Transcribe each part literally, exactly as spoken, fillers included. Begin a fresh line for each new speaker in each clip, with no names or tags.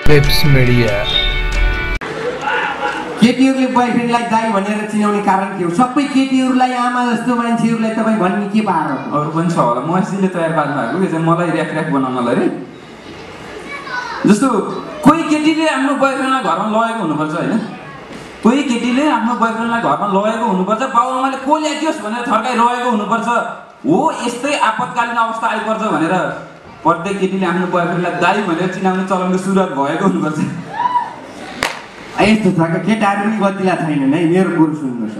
Peps Media.
केटीहरुले बोयफ्रेन्डलाई दाइ भनेर चिनाउने कारण के हो? सबै केटीहरुलाई आमा जस्तो मान्छेहरुलाई तपाई भन्ने के पार हो?
अरु पनि छ होला मसिले तयार पार्नु भएको के चाहिँ मलाई र्याक र्याक बनाउनलाई रे। जस्तो कोही केटीले आफ्नो बोयफ्रेन्डलाई घरमा लगेको हुनुपर्छ हैन? कोही केटीले आफ्नो बोयफ्रेन्डलाई घरमा लगेको हुनुपर्छ, बाबुआमाले को ल्याइदियोस् भनेर थर्काइरहेको हुनुपर्छ। हो यस्तै आपतकालीन अवस्था आइपर्छ भनेर प्रत्येक केटीले आफ्नो बोयफ्रेन्डलाई दाइ भनेर चिनाउने चलनको सुरुवात भएको हुनुपर्छ।
यस्तो छ कि केटाहरु पनि गतिला छैनन् है। मेरो कुरो सुन्नुस्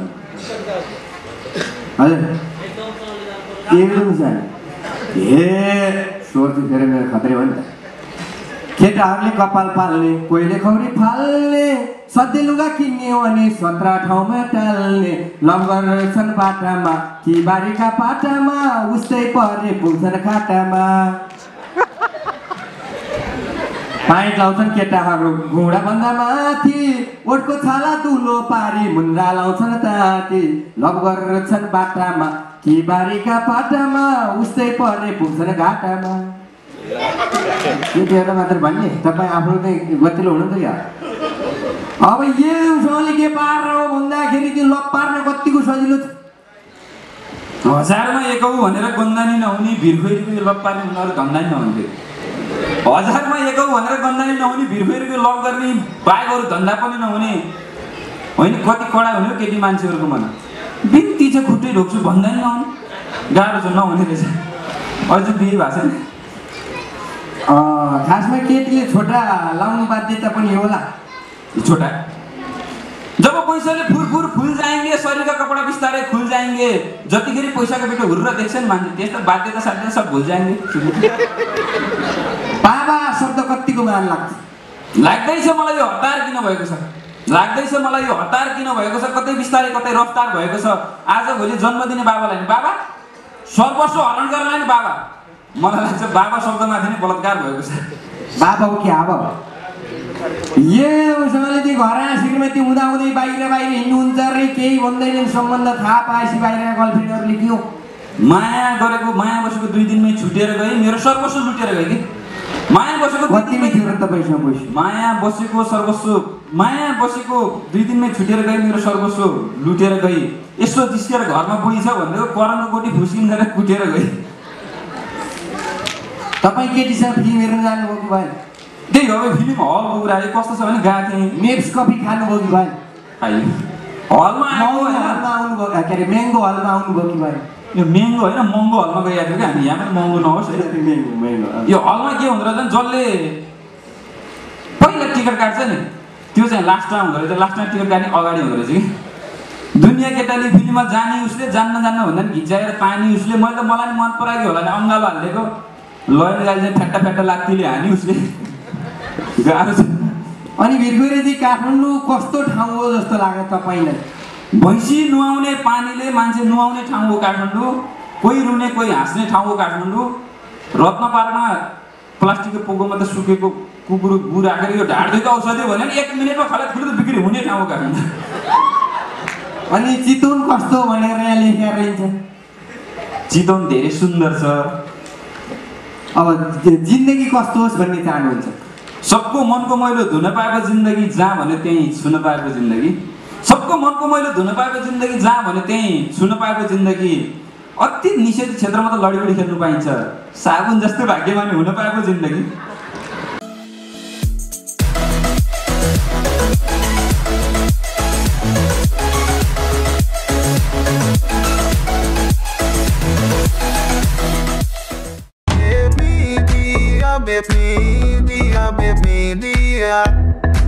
हजुर एकदम छैन ए स्वर चाहिँ फेरि मेरो खतरे हो नि त। केटाहरूले कपाल पाल्ने, कोहीले खौरी फाल्ने, सधैँ लुगा किन्ने हो अनि सत्र ठाउँमा टाल्ने, लम्बर छन् बाटामा कि बारीका पाटामा, उस्तै परे पुग्छन् खाटामा। पाइट लाउँछन् केटाहरू घुँडा भन्दा माथि, ओठको छाला दुलो पारी मुन्द्रा लाउँछन् ताती, लम्बर छन् बाटामा कि बारीका पाटामा, उस्तै परे पुग्छन् घाटामा। केटीहरू मात्र भन्ने तपाईँ आफ्नो चाहिँ गतिलो हुनु त यार। अब यो उसँगले के पार हो भन्दाखेरि त्यो लप पार्न कतिको सजिलो छ।
हजारमा एकौ भनेर गन्दानी नहुने भिरखोरीको लप पार्ने उनीहरू धन्दा नि नहुन्थे। हजारमा एकौ भनेर गन्दानी नहुने भिरखोरीको लप गर्ने बाइकहरू धन्दा पनि नहुने होइन। कति कडा हुने केटी मान्छेहरूको मन बिन्ती चाहिँ खुट्टै ढोक्छु भन्दा नि नहुने गाह्रो छ नहुने रहेछ। अझ बिहे भएको छैन।
खासमा केटीले छोटा लाउनु बाध्यता पनि होला।
छोटा जब पैसाले फुरफुर फुल जाएंगे, शरीर का कपड़ा बिस्तारै खुल जाएंगे, जतिखेर पैसाको बेटो हुर्र देख्छन् मान्छे त्यस्तो बाध्यता साध्यता सब भुल जाएंगे।
बाबा शब्द कतिको मान लाग्छ?
लाग्दैछ मलाई यो हतार किन भएको छ, लाग्दैछ मलाई यो हतार किन भएको छ, कतै बिस्तारै कतै रफ्तार भएको छ। आज भोलि जन्म दिने बाबालाई नि बाबा, सर्वस्व हरण गर्नलाई नि बाबा। मलाई लाग्छ बाबा शब्दमाथि नै बलात्कार भएको छ।
बाबा हो कि आबा हो? ये उसँगले त्यो घर श्रीमती हुँदा हुँदै बाहिर बाहिर हिँड्नुहुन्छ रे, केही भन्दैनन्, सम्बन्ध थाहा पाएपछि बाहिरका गर्लफ्रेन्डहरूले के हो
माया गरेको, माया बसेको दुई दिनमै छुटेर गए, मेरो सर्वस्व लुटेर गए कि। माया बसेको
कतिमै थियो र तपाईँसँग पैसा?
माया बसेको सर्वस्व, माया बसेको दुई दिनमै छुटेर गए, मेरो सर्वस्व लुटेर गई। यसो जिस्केर घरमा बुढी छ भनेको करनको गोटी फुस्किँदैन कुटेर गई।
तपाईँ केटीसँग फिल्म हेर्न जानुभयो कि भएन?
त्यही हो फिल्म हलको कुरा कस्तो छ भने गएको थिएँ।
मेप्स कफी खानुभयो कि भएन?
हलमा
हलमा आउनुभयो के अरे महँगो हलमा आउनुभयो कि भएन?
यो महँगो होइन महँगो हलमा गइरहेको थियो कि हामी। यहाँ पनि महँगो नहोस्
महँगो महँगो।
यो हलमा के हुँदो रहेछ जसले पहिला टिकट काट्छ नि त्यो चाहिँ लास्टमा हुँदो रहेछ। लास्टमा टिकट काट्ने अगाडि हुँदो रहेछ कि। दुनियाँ केटाले फिल्ममा जाने उसले, जान्न जान्न भन्दा पनि घिचाएर तानी उसले। मैले त मलाई मन पराएको होला नि अङ्गालो हालिदिएको, लयन गाडी चाहिँ फ्याट्टा फ्याट्टा लाग्तीले हानी उसले। गाह्रो छ।
अनि भिरगोरेजी काठमाडौँ कस्तो ठाउँ हो जस्तो लाग्यो तपाईँलाई?
भैँसी नुहाउने पानीले मान्छे नुहाउने ठाउँ हो काठमाडौँ। कोही रुने कोही हाँस्ने ठाउँ हो काठमाडौँ। रत्न पार्कमा प्लास्टिकको पोगोमा त सुकेको कुकुर गु राखेर यो ढाड दुईको औषधि हो भने एक मिनटमा खला ठुलो बिक्री हुने ठाउँ हो काठमाडौँ।
अनि चितवन कस्तो भनेर यहाँ लेखेर रहन्छ?
चितवन धेरै सुन्दर छ।
अब जिन्दगी कस्तो होस् भन्ने चाहनुहुन्छ?
सबको मनको मैलो धुन पाएको जिन्दगी जहाँ भने त्यहीँ छुन पाएको जिन्दगी। सबको मनको मैलो धुन पाएको जिन्दगी जहाँ भने त्यहीँ छुन पाएको जिन्दगी। अति निषेध क्षेत्रमा त लडीबडी खेल्नु पाइन्छ, साबुन जस्तो भाग्यमानी हुन पाएको जिन्दगी।
Media, media, media.